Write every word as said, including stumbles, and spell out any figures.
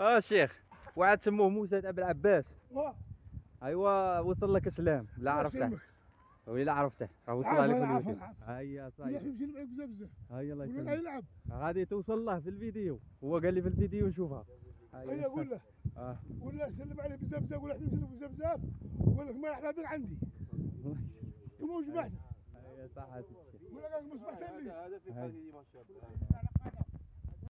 اه شيخ، واحد سموه موسى ابو العباس. واه ايوا وصل لك سلام لا الله عرفته. يسلمك. ولا عرفته راه وصلها العفو لك في العفو الفيديو. العفو. هيا ولا صايب. يمشي معك بزاف بزاف. هيا الله ولا لا يسلمك. يلعب. غادي توصل له في الفيديو، هو قال لي في الفيديو نشوفها. هيا قول له. اه ولا سلم عليه بزاف بزاف، ولا احنا نسلم بزاف بزاف. وقول لك ما احنا بك عندي. كما وجبحنا. هيا صحتك. ولا قال مصباح تاني. هذا في حاجه ما شاء الله.